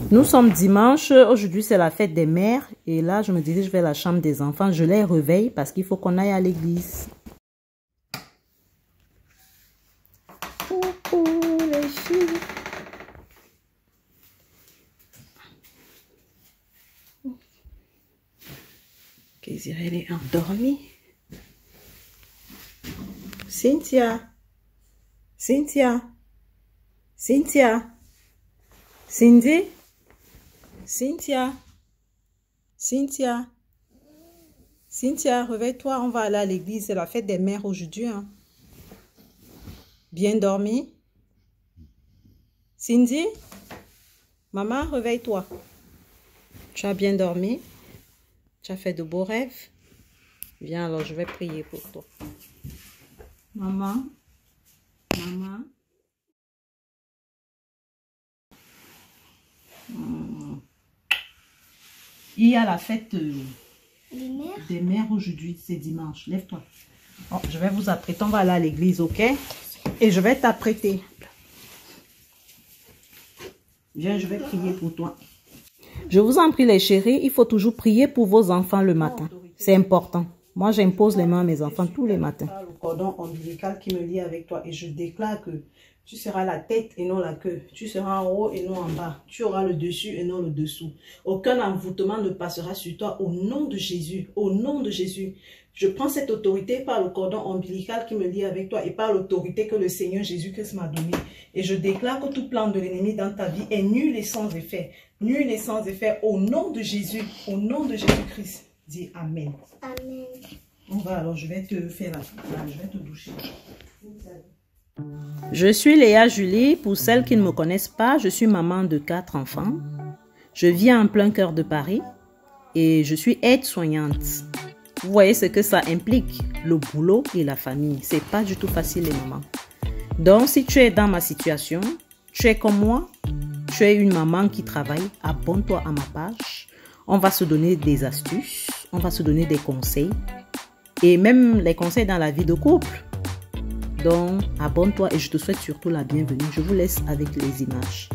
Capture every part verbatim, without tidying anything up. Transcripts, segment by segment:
Nous sommes dimanche, aujourd'hui c'est la fête des mères et là je me dirige vers la chambre des enfants. Je les réveille parce qu'il faut qu'on aille à l'église. Coucou les filles. Kezia, elle est endormie. Cynthia. Cynthia. Cynthia. Cindy. Cynthia. Cynthia. Cynthia, réveille-toi, on va aller à l'église. C'est la fête des mères aujourd'hui. Hein. Bien dormi? Cindy? Maman, réveille-toi. Tu as bien dormi? Tu as fait de beaux rêves? Viens alors, je vais prier pour toi. Maman? Maman? Hmm. Il y a la fête euh, des mères, des mères aujourd'hui, c'est dimanche. Lève-toi. Oh, je vais vous apprêter, on va aller à l'église, ok? Et je vais t'apprêter. Viens, je vais prier pour toi. Je vous en prie les chéris, il faut toujours prier pour vos enfants le matin. C'est important. Moi, j'impose les mains à mes enfants tous les matins. Le cordon ombilical qui me lie avec toi et je déclare que tu seras la tête et non la queue. Tu seras en haut et non en bas. Tu auras le dessus et non le dessous. Aucun envoûtement ne passera sur toi au nom de Jésus. Au nom de Jésus. Je prends cette autorité par le cordon ombilical qui me lie avec toi et par l'autorité que le Seigneur Jésus-Christ m'a donnée. Et je déclare que tout plan de l'ennemi dans ta vie est nul et sans effet. Nul et sans effet au nom de Jésus. Au nom de Jésus-Christ. Dis Amen. Amen. On va alors, je vais te faire la, je vais te doucher. Je suis Léa Julie. Pour celles qui ne me connaissent pas, je suis maman de quatre enfants. Je vis en plein cœur de Paris et je suis aide-soignante. Vous voyez ce que ça implique, le boulot et la famille. C'est pas du tout facile les mamans. Donc si tu es dans ma situation, tu es comme moi, tu es une maman qui travaille, abonne-toi à ma page. On va se donner des astuces, on va se donner des conseils et même les conseils dans la vie de couple. Donc, abonne-toi et je te souhaite surtout la bienvenue. Je vous laisse avec les images.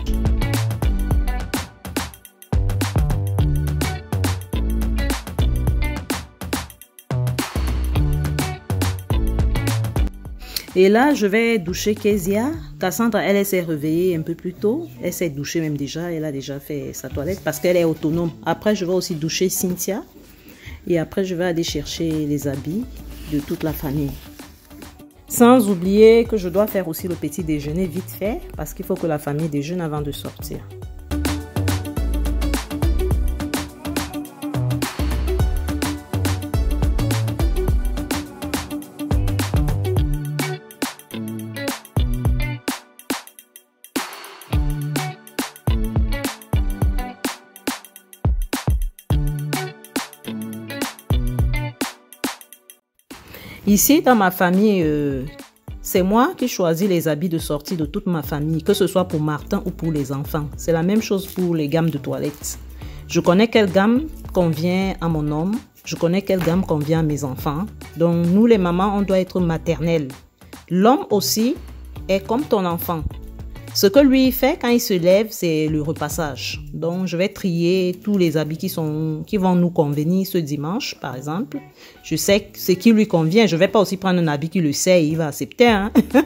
Et là, je vais doucher Kezia. Cassandra, elle, elle s'est réveillée un peu plus tôt. Elle s'est douchée même déjà. Elle a déjà fait sa toilette parce qu'elle est autonome. Après, je vais aussi doucher Cynthia. Et après, je vais aller chercher les habits de toute la famille. Sans oublier que je dois faire aussi le petit déjeuner vite fait parce qu'il faut que la famille déjeune avant de sortir. Ici, dans ma famille, euh, c'est moi qui choisis les habits de sortie de toute ma famille, que ce soit pour Martin ou pour les enfants. C'est la même chose pour les gammes de toilettes. Je connais quelle gamme convient à mon homme, je connais quelle gamme convient à mes enfants. Donc, nous les mamans, on doit être maternelles. L'homme aussi est comme ton enfant. Ce que lui fait quand il se lève, c'est le repassage. Donc, je vais trier tous les habits qui, sont, qui vont nous convenir ce dimanche, par exemple. Je sais ce qui lui convient. Je ne vais pas aussi prendre un habit qui le sait et il va accepter. Hein?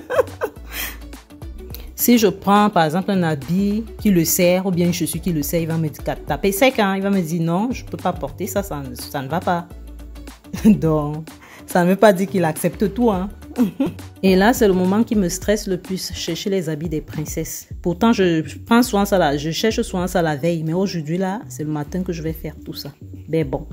Si je prends, par exemple, un habit qui le sert ou bien une chaussure qui le sert, il va me taper sec. Hein? Il va me dire non, je ne peux pas porter ça, ça, ça ne va pas. Donc, ça ne veut pas dire qu'il accepte tout. Hein? Et là, c'est le moment qui me stresse le plus, chercher les habits des princesses. Pourtant, je prends souvent ça là, je cherche souvent ça la veille, mais aujourd'hui là, c'est le matin que je vais faire tout ça. Mais bon.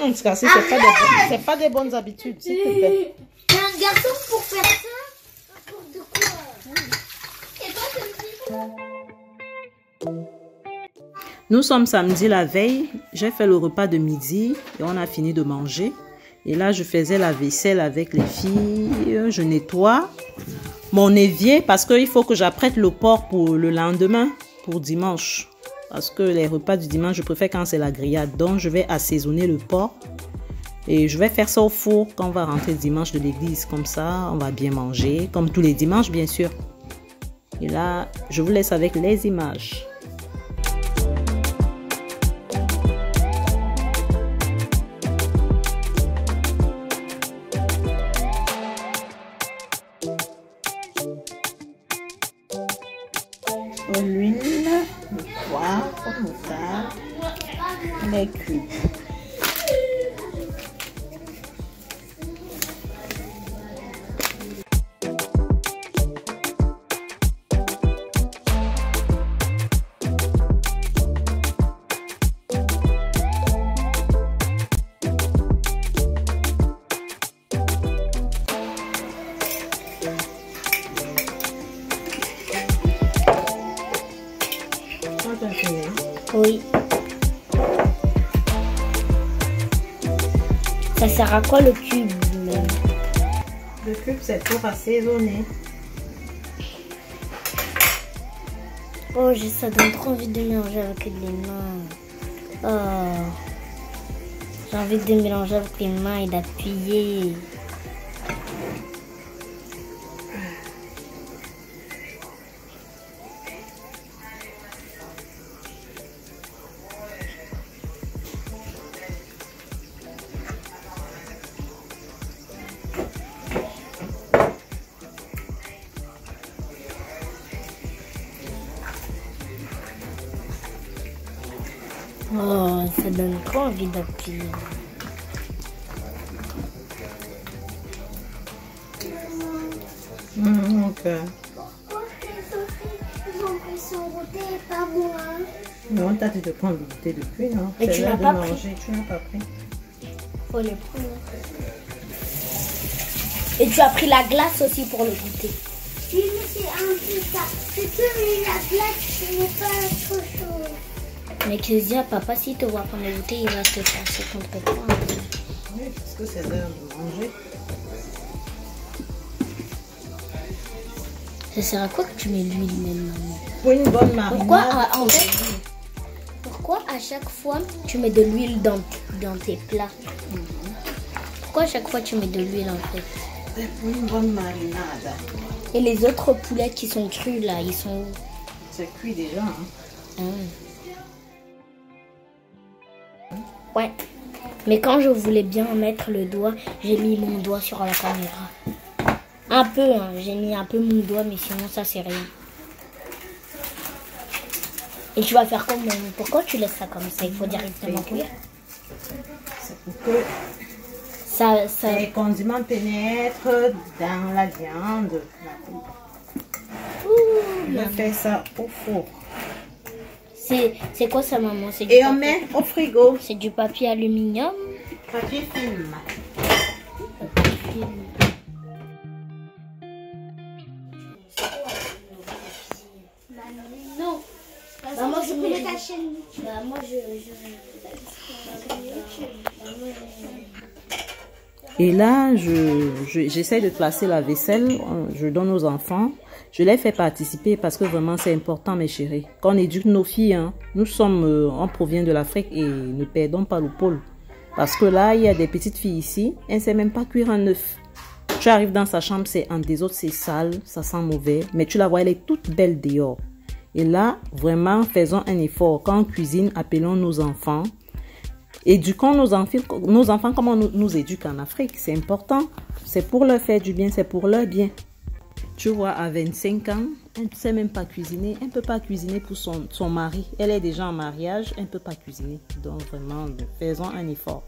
Non, c'est pas, des, pas des bonnes habitudes, s'il te plaît. T'es un garçon pour faire ça? N'importe quoi. Et toi, tu me dis... Nous sommes samedi la veille. J'ai fait le repas de midi et on a fini de manger. Et là, je faisais la vaisselle avec les filles. Je nettoie mon évier parce qu'il faut que j'apprête le porc pour le lendemain, pour dimanche. Parce que les repas du dimanche, je préfère quand c'est la grillade. Donc, je vais assaisonner le porc. Et je vais faire ça au four quand on va rentrer dimanche de l'église. Comme ça, on va bien manger. Comme tous les dimanches, bien sûr. Et là, je vous laisse avec les images. L'huile, le poivre, le moutarde, les cubes. Oui. Ça sert à quoi le cube même? Le cube, c'est pour assaisonner. Oh, ça donne trop envie de mélanger avec les mains. Oh. J'ai envie de mélanger avec les mains et d'appuyer. Oh, ça donne trop envie d'appuyer. Mmh, ok. Pourquoi les enfants sont goûtés et pas moi? Non, t'as dû te prendre le goûter depuis, non? Et tu n'as pas pris. Tu n'as pas pris. Faut les prendre. Et tu as pris la glace aussi pour le goûter. Oui, mais c'est un peu ça. C'est que la glace, ce n'est pas autre chose. Mais Kezia, papa, s'il te voit prendre le goûter, il va se passer contre toi. Oui, parce que c'est l'heure de manger. Ça sert à quoi que tu mets l'huile même, maman? Pour une bonne marinade. Pourquoi à, en fait, pourquoi à chaque fois tu mets de l'huile dans, dans tes plats? Pourquoi à chaque fois tu mets de l'huile en fait? C'est pour une bonne marinade. Et les autres poulets qui sont crus là, ils sont où? C'est cuit déjà. Hein? Ah. Ouais. Mais quand je voulais bien mettre le doigt, j'ai mis mon doigt sur la caméra. Un peu, hein. J'ai mis un peu mon doigt, mais sinon ça c'est rien. Et tu vas faire comment? Pourquoi tu laisses ça comme ça? Il faut directement cuire. C'est pour que ça, ça... les condiments pénètrent dans la viande. Ouh, je fais ça au four. C'est quoi ça, maman? Et papier. On met au frigo. C'est du papier aluminium. Papier film. Papier film. Non. Maman, je connais ta chaîne. Bah, moi, je... Et là, je, je, j'essaie de placer la vaisselle. Je donne aux enfants. Je les fais participer parce que vraiment c'est important, mes chéris. Quand on éduque nos filles, hein, nous sommes, euh, on provient de l'Afrique et ne perdons pas le pôle. Parce que là, il y a des petites filles ici, elles ne savent même pas cuire un œuf. Tu arrives dans sa chambre, c'est en désordre, c'est sale, ça sent mauvais. Mais tu la vois, elle est toute belle dehors. Et là, vraiment, faisons un effort. Quand on cuisine, appelons nos enfants. Éduquons nos enfants, nos enfants comme on nous, nous éduque en Afrique. C'est important. C'est pour leur faire du bien, c'est pour leur bien. Tu vois, à vingt-cinq ans, elle ne sait même pas cuisiner. Elle ne peut pas cuisiner pour son, son mari. Elle est déjà en mariage, elle ne peut pas cuisiner. Donc vraiment, faisons un effort.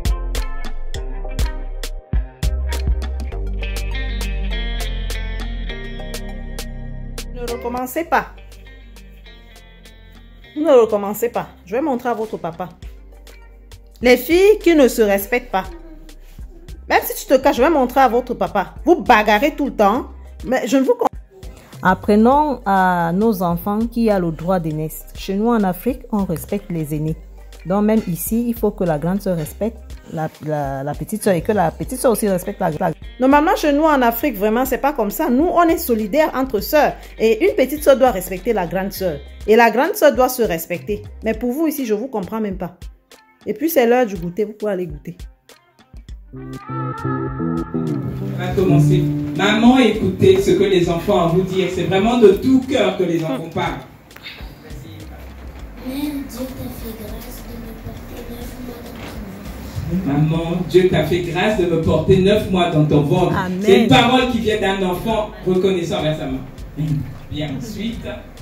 Ne recommencez pas. Ne recommencez pas. Je vais montrer à votre papa. Les filles qui ne se respectent pas. Même si tu te caches, je vais montrer à votre papa. Vous bagarrez tout le temps. Mais je ne vous comprends. Apprenons à nos enfants qui a le droit d'aînesse. Chez nous en Afrique, on respecte les aînés. Donc même ici, il faut que la grande sœur respecte la, la, la petite sœur et que la petite sœur aussi respecte la grande. Normalement, chez nous en Afrique, vraiment, c'est pas comme ça. Nous, on est solidaires entre sœurs. Et une petite sœur doit respecter la grande sœur. Et la grande sœur doit se respecter. Mais pour vous ici, je vous comprends même pas. Et puis c'est l'heure du goûter, vous pouvez aller goûter. On va commencer. Maman, écoutez ce que les enfants ont à vous dire. C'est vraiment de tout cœur que les enfants parlent. Maman, Dieu t'a fait grâce de me porter neuf mois dans ton ventre. Maman, Dieu t'a fait grâce de me porter neuf mois dans ton ventre. C'est une parole qui vient d'un enfant reconnaissant vers sa main. Bien, ensuite.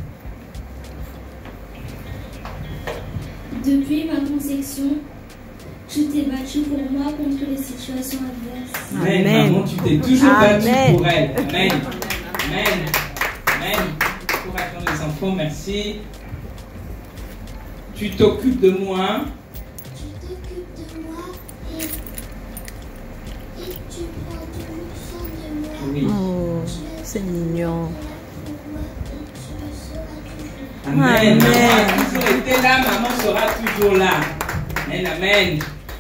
Depuis ma conception, tu t'es battue pour moi contre les situations adverses. Amen. Amen. Maman, tu t'es toujours battue pour elle. Amen. Amen. Amen. Pour attendre les enfants, merci. Tu t'occupes de moi. Tu t'occupes de moi et, et tu prends toujours soin de moi. Oui. Oh, c'est mignon. Amen. Amen. Maman a toujours été là, maman sera toujours là. Amen. Amen.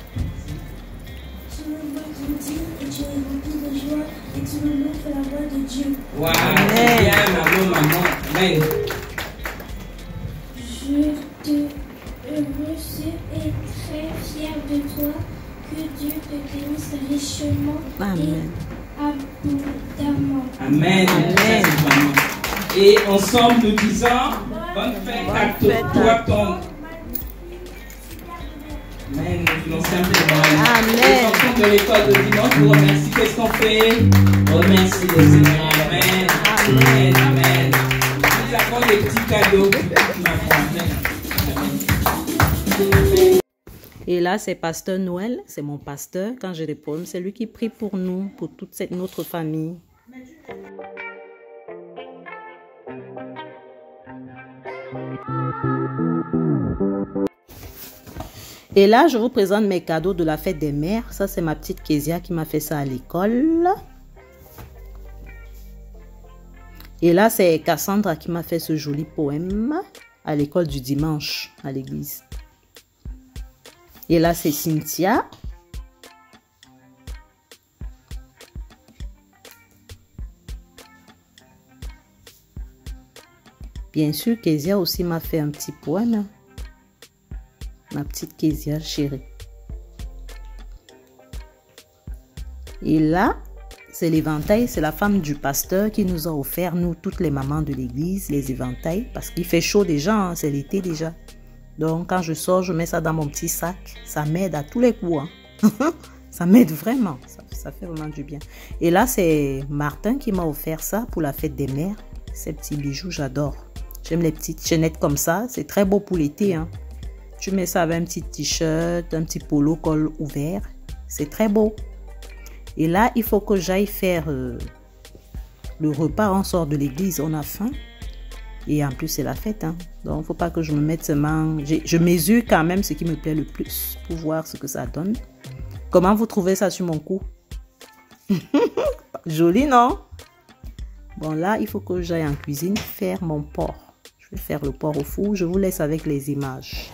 Tu me vois grandir et tu es rempli de joie et tu me montres la voie de Dieu. Wow, c'est bien, maman, maman. Amen. Je te reçois et très fière de toi. Que Dieu te bénisse richement. Amen. Et abondamment. Amen. Amen. Amen. Et ensemble nous disons bonne fête à toi, ton. Amen. Nous voulons simplement. Amen. Les enfants de l'école de dimanche vous remercie. Qu'est-ce qu'on fait? Remercie le Seigneur. Amen. Amen. Amen. Nous avons des petits cadeaux. Amen. Et là, c'est Pasteur Noël, c'est mon pasteur. Quand je réponds, c'est lui qui prie pour nous, pour toute cette notre famille. Et là, je vous présente mes cadeaux de la fête des mères. Ça, c'est ma petite Kezia qui m'a fait ça à l'école. Et là, c'est Cassandra qui m'a fait ce joli poème à l'école du dimanche, à l'église. Et là, c'est Cynthia. Bien sûr, Kezia aussi m'a fait un petit poème. Ma petite Kezia chérie. Et là, c'est l'éventail. C'est la femme du pasteur qui nous a offert, nous, toutes les mamans de l'église, les éventails. Parce qu'il fait chaud déjà, hein, c'est l'été déjà. Donc, quand je sors, je mets ça dans mon petit sac. Ça m'aide à tous les coups. Hein. Ça m'aide vraiment. Ça, ça fait vraiment du bien. Et là, c'est Martin qui m'a offert ça pour la fête des mères. Ces petits bijoux, j'adore. J'aime les petites chaînettes comme ça. C'est très beau pour l'été. Hein. Tu mets ça avec un petit t-shirt, un petit polo col ouvert. C'est très beau. Et là, il faut que j'aille faire euh, le repas. On sort de l'église, on a faim. Et en plus, c'est la fête. Hein. Donc, il ne faut pas que je me mette seulement... Je, je mesure quand même ce qui me plaît le plus pour voir ce que ça donne. Comment vous trouvez ça sur mon cou? Joli, non? Bon, là, il faut que j'aille en cuisine faire mon porc. Je vais faire le porc au four. Je vous laisse avec les images.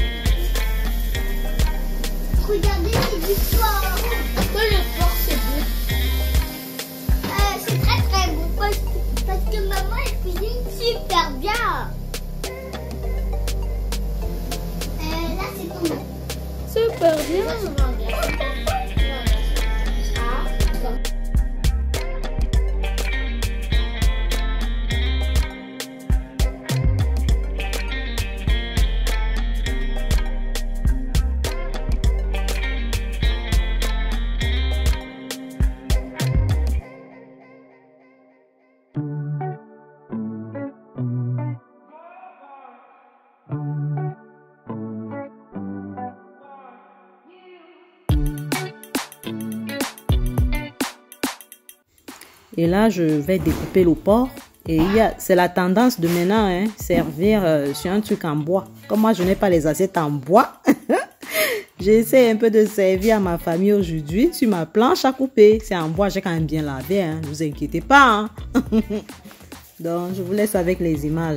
Regardez, c'est du porc. Pourquoi le porc c'est beau? Et là, je vais découper le porc. Et c'est la tendance de maintenant, hein, servir euh, sur un truc en bois. Comme moi, je n'ai pas les assiettes en bois. J'essaie un peu de servir à ma famille aujourd'hui sur ma planche à couper. C'est en bois, j'ai quand même bien lavé, hein, ne vous inquiétez pas. Hein. Donc, je vous laisse avec les images.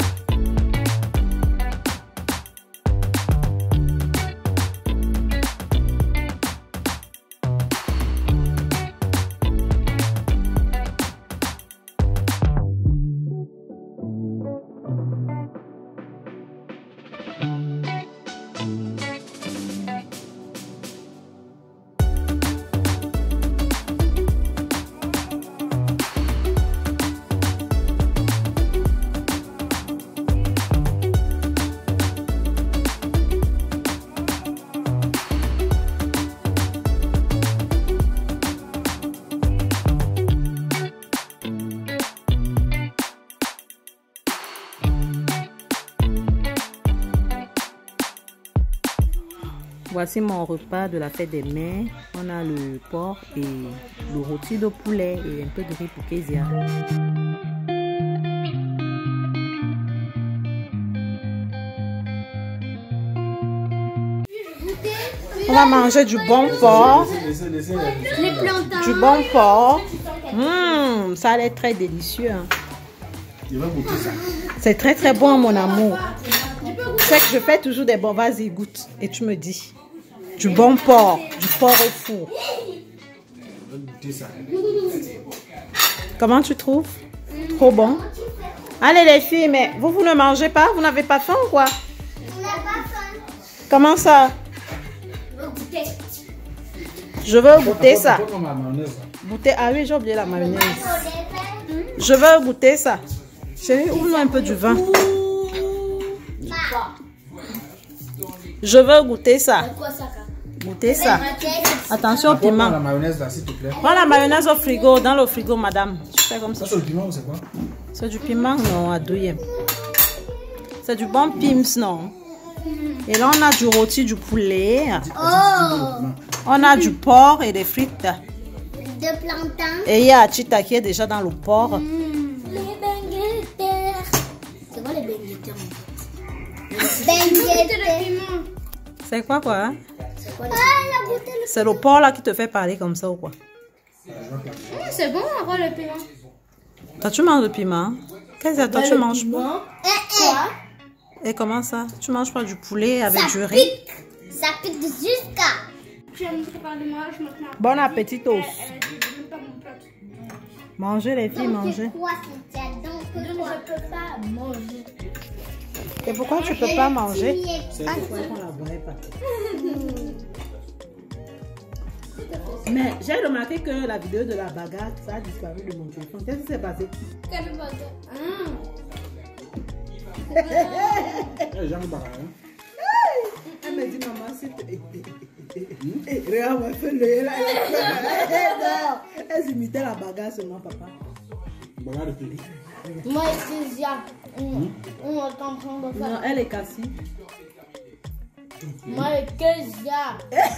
Voici mon repas de la fête des mères. On a le porc et le rôti de poulet et un peu de riz pour Kezia. On va manger du bon porc. Du bon porc. Mmh, ça a l'air très délicieux. Hein. C'est très très bon, mon amour. C'est que je fais toujours des bons. Vas-y, goûte. Et tu me dis. Du bon porc. Du porc au four. Comment tu trouves? Trop bon. Allez les filles, mais vous, vous ne mangez pas? Vous n'avez pas faim ou quoi? On n'a pas faim. Comment ça? Je veux goûter ça. Goûter. Ah oui, j'ai oublié la mayonnaise. Je veux goûter ça. Chérie, ouvre-moi un peu du vin. Je veux goûter ça. Goûter ça. Attention au piment. Prends la mayonnaise là, s'il te plaît. Prends la mayonnaise au frigo, dans le frigo, madame. Tu fais comme ça. Ça, c'est le piment ou c'est quoi? C'est du piment? Non, à douille. C'est du bon pims, non? Et là, on a du rôti, du poulet. Oh. On a du porc et des frites. De plantain. Et il y a Chita qui est déjà dans le porc. Mmh. Les benguetters. C'est quoi les benguetters en fait? Benguetters. C'est quoi quoi? Hein? C'est quoi les... Ah, la bouteille. C'est le porc là qui te fait parler comme ça ou quoi? Mmh, c'est bon avoir le piment. Toi tu manges le piment? Qu'est-ce que toi tu manges pas? Eh, eh. Et comment ça? Tu manges pas du poulet avec Ça du riz? pique. Ça pique jusqu'à. Je vais me préparer le mariage maintenant. Bon appétit tous. Elle a dit, je veux pas mon plat. Mangez les filles, Donc mangez. c'est quoi, Cynthia? Donc c'est quoi? Je peux pas manger. Et pourquoi tu peux pas manger? C'est Ah, Pourquoi on la boirait pas? Mais j'ai remarqué que la vidéo de la bagarre, ça a disparu de mon téléphone. Qu'est-ce qui s'est passé? Quelle bagarre? Ah. Eh, jamais bagarre, hein? Elle me dit, maman, c'est... Regarde, fais-le. Non, elle imitait la bagarre sur moi, papa. Bagarre de plus. moi et Cynthia, on, on est en train de faire. Non, elle est cassée. Moi et Kezia.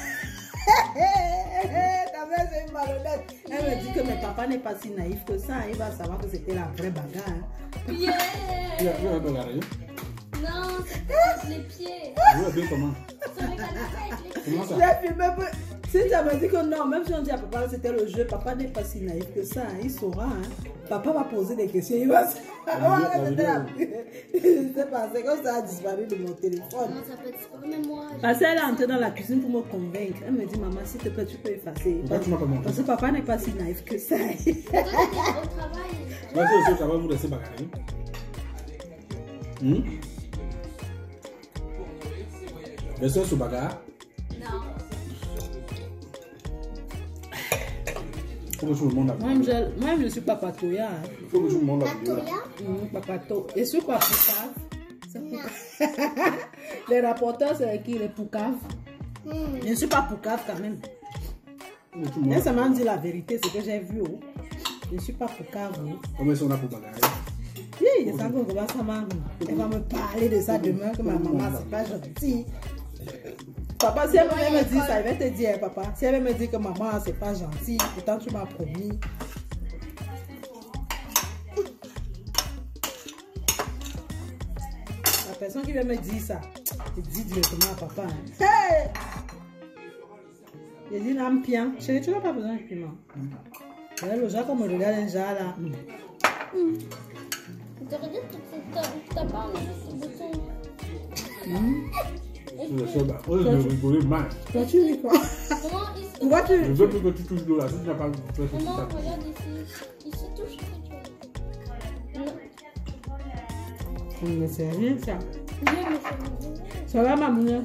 Ta mère, c'est une malhonnête. Elle me dit que mon papa n'est pas si naïf que ça. Il va savoir que c'était la vraie bagarre. Hein. Yeah. Tu vas bagarrer, hein? Non, c'est avec les pieds. Tu vas bien comment? C'est avec les pieds. Comment ça? J'ai filmé. Si tu avais dit que non, même si on dit à papa c'était le jeu, papa n'est pas si naïf que ça. Hein. Il saura. Hein. Papa va poser des questions. Il va savoir que c'était la... C'est passé comme ça a disparu de mon téléphone. Non, ça peut disparaître, mais moi. Parce qu'elle est entrée dans la cuisine pour me convaincre. Elle me dit, maman, s'il te plaît, tu peux effacer. Pourquoi tu m'as pas montré? Parce que papa n'est pas si naïf que ça. Toi, t'étais au travail. Moi, c'est aussi, ça va vous laisser bagarrer. Hum? Laissez sous bagarre. Non. Faut que tout le monde a Moi, je, moi, je suis papatoya. Hein. Faut que tout le monde a Patoya. Mmh, papato. Et sur quoi, Poucave? C'est Poucave. Les rapporteurs, c'est qui? Les Poucave. Hmm. Je ne suis pas Poucave quand même. Faut que tout le monde Elle a- seulement dit la vérité, c'est que j'ai vu. Oh. Je ne suis pas pour carreau. Comment sont là pour bagarrer? Oui, ça va, ça m'a. Elle va me parler de ça demain, que ma maman, c'est pas gentil. Papa, si elle veut me dire ça, elle va te dire, papa. Si elle veut me dire que maman, c'est pas gentil, pourtant tu m'as promis. La personne qui vient me dire ça, je dis directement à papa. Hein. Hey! Je dis, non, bien. Chérie, tu n'as pas besoin de piment. Mm. Le genre, comme on regarde un genre là. Mm. Mm. Tu aurais dit que tu n'as pas enlevé ce bouton. Je vais rigoler mal. Toi, tu ris quoi? Pourquoi tu... Je veux plus que tu touches l'eau là. Si tu n'as pas fait ce Maman, regarde ici. Ici, touche ce que tu veux. Mais c'est rien ça. Oui, mais c'est... Ça va, maman?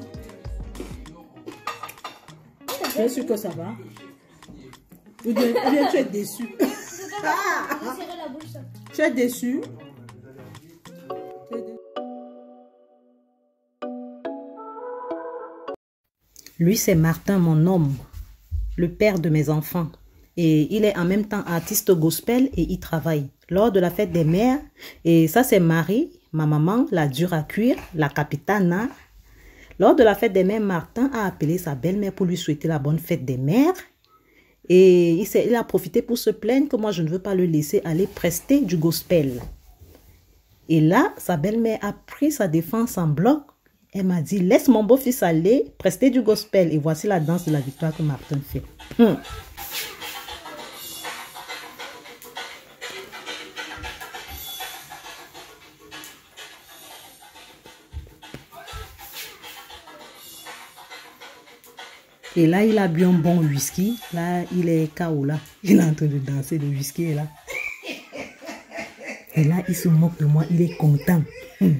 Je suis sûr que ça va. Ou bien, ou bien tu es déçu. Ah! Serrer la bouche, ça. Tu es déçu. Lui, c'est Martin, mon homme, le père de mes enfants. Et il est en même temps artiste gospel et il travaille. Lors de la fête des mères, et ça c'est Marie, ma maman, la dure à cuire, la capitana. Lors de la fête des mères, Martin a appelé sa belle-mère pour lui souhaiter la bonne fête des mères. Et il, il a profité pour se plaindre que moi je ne veux pas le laisser aller prester du gospel. Et là, sa belle-mère a pris sa défense en bloc. Elle m'a dit, laisse mon beau-fils aller prester du gospel. Et voici la danse de la victoire que Martin fait. Hum. Et là, il a bu un bon whisky. Là, il est K O là. Il est en train de danser le whisky là. Et là, il se moque de moi. Il est content. Hum.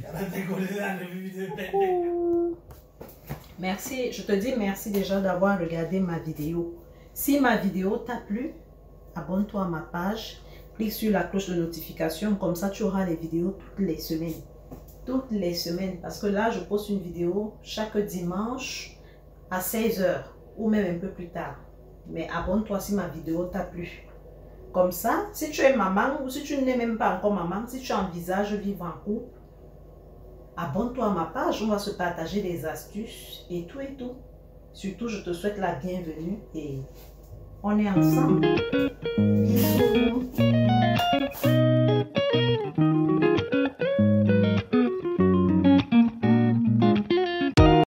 Merci, je te dis merci déjà d'avoir regardé ma vidéo. Si ma vidéo t'a plu, abonne-toi à ma page, clique sur la cloche de notification, comme ça tu auras les vidéos toutes les semaines. Toutes les semaines, parce que là je poste une vidéo chaque dimanche à seize heures ou même un peu plus tard. Mais abonne-toi si ma vidéo t'a plu. Comme ça, si tu es maman ou si tu n'es même pas encore maman, si tu envisages vivre en couple, abonne-toi à ma page, on va se partager des astuces et tout et tout. Surtout, je te souhaite la bienvenue et on est ensemble.